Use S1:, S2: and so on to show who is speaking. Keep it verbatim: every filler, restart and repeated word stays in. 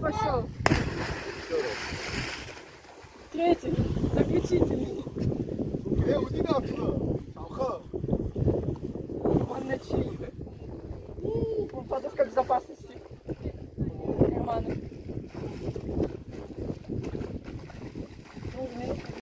S1: пошел. Третий, заключительный.
S2: Э, у тебя что? Шалха.
S1: Он на чьи?